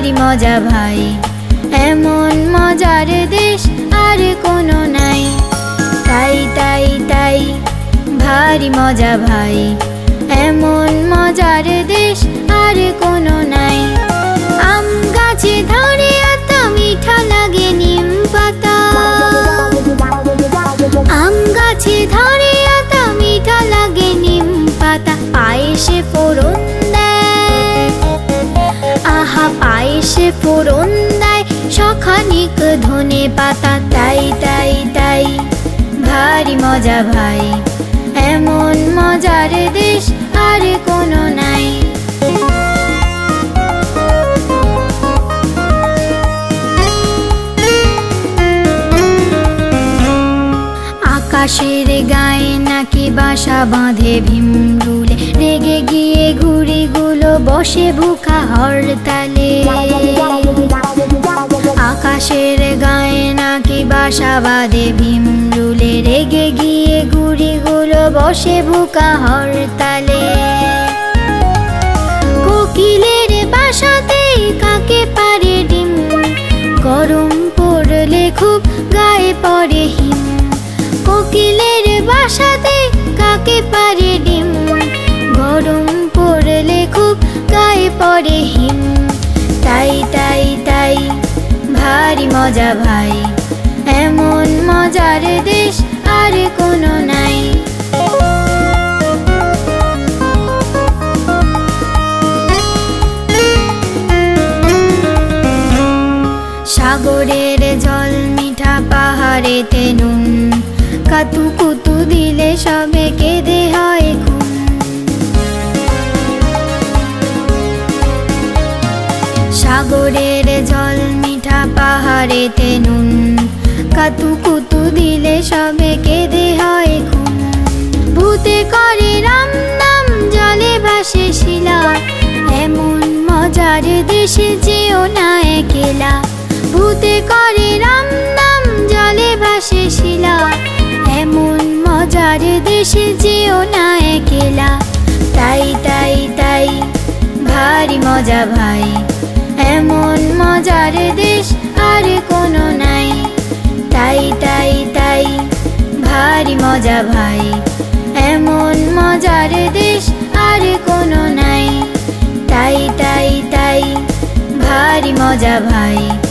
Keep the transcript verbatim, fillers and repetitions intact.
ভারী মজা ভাই, এমন মজার দেশ আর কোনো নাই। তাই তাই তাই ভারী মজা ভাই, এমন মজার দেশ আর কোনো নাই। আম গাছে ধরে এত মিঠা লাগে নিম পাতা, আম গাছে ধরে এত মিঠা লাগে নিম পাতা। পায়েসে ফোড়ন দেয়, আহা পায়েসে ফোড়ন দেয় সখানিক ধনে পাতা। তাই তাই তাই ভারী মজা ভাই, এমন মজার দেশ আর কোনো নাই। আকাশের গায়ে নাকি বাসা বাঁধে ভীমরুলে, রেগে গিয়ে ঘুড়িগুলো বসে ভুকা হরতালে। আকাশের গায়ে নাকি বাসা বাঁধে ভীমরুলে, রেগে গিয়ে ঘুড়িগুলো বসে ভুকা হরতালে। কোকিলের বাসাতে কাকে পারে ডিম, গরম পড়লে খুব গায়ে পড়ে হিম। কোকিলের বাসাতে কাকে পারে ডিম, গরম পড়লে খুব গায়ে পড়ে হিম। তাই তাই তাই ভারী মজা ভাই, এমন মজার দেশ আর কোনো নাই। সাগরের জল মিঠা পাহাড়েতে নুন, কাতু কুতু দিলে সবে কেঁদে হয় খুন। সাগরের জল মিঠা পাহাড়েতে নুন, কাতু কুতু দিলে সবে কেঁদে হয় খুন। ভূতে করে রাম নাম জলে ভাসে শিলা, এমন মজার দেশে যেও না একলা। ভূতে করে রাম নাম জলে ভাসে শিলা, এমন মজার দেশে যেও না একলা। তাই তাই তাই ভারী মজা ভাই, এমন মজার দেশ আর কোনো নাই। তাই তাই তাই ভারী মজা ভাই, এমন মজার দেশ আর কোনো নাই। তাই তাই তাই ভারী মজা ভাই।